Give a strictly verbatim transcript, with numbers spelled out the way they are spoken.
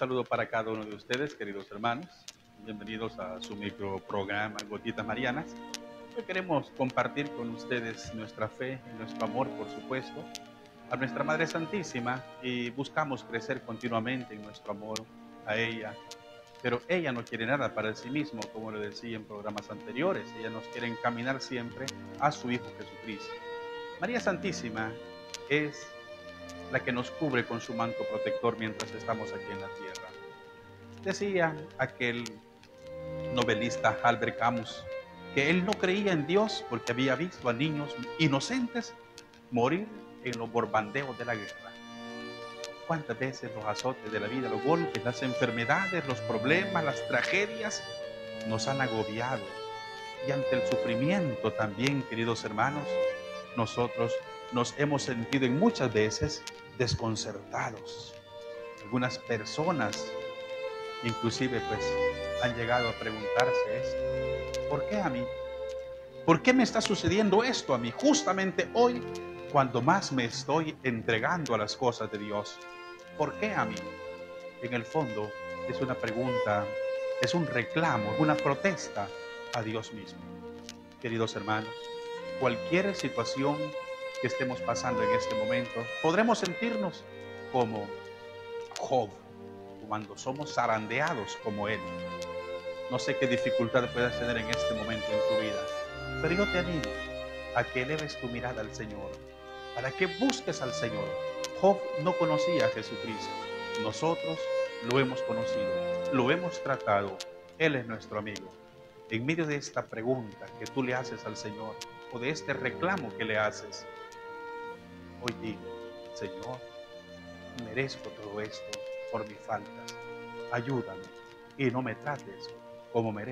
saludo para cada uno de ustedes, queridos hermanos. Bienvenidos a su microprograma Gotitas Marianas. Hoy queremos compartir con ustedes nuestra fe y nuestro amor, por supuesto, a nuestra Madre Santísima, y buscamos crecer continuamente en nuestro amor a ella. Pero ella no quiere nada para sí mismo, como lo decía en programas anteriores. Ella nos quiere encaminar siempre a su Hijo Jesucristo. María Santísima es la que nos cubre con su manto protector mientras estamos aquí en la tierra. Decía aquel novelista Albert Camus que él no creía en Dios porque había visto a niños inocentes morir en los bombardeos de la guerra. ¿Cuántas veces los azotes de la vida, los golpes, las enfermedades, los problemas, las tragedias nos han agobiado? Y ante el sufrimiento también, queridos hermanos, nosotros nos hemos sentido en muchas veces desconcertados. Algunas personas inclusive pues han llegado a preguntarse esto: ¿por qué a mí? ¿Por qué me está sucediendo esto a mí justamente hoy, cuando más me estoy entregando a las cosas de Dios? ¿Por qué a mí? En el fondo es una pregunta, es un reclamo, una protesta a Dios mismo. Queridos hermanos, cualquier situación que estemos pasando en este momento, podremos sentirnos como Job, cuando somos zarandeados como él. No sé qué dificultad puedas tener en este momento en tu vida, pero yo te animo a que eleves tu mirada al Señor, para que busques al Señor. Job no conocía a Jesucristo. Nosotros lo hemos conocido, lo hemos tratado. Él es nuestro amigo. En medio de esta pregunta que tú le haces al Señor, o de este reclamo que le haces, hoy dile: Señor, merezco todo esto por mis faltas. Ayúdame y no me trates como merezco.